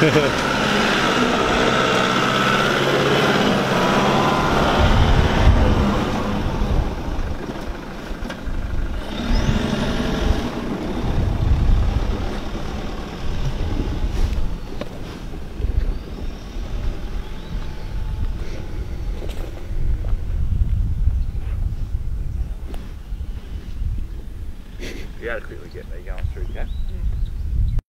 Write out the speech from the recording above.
You gotta quickly get there, going through, yeah?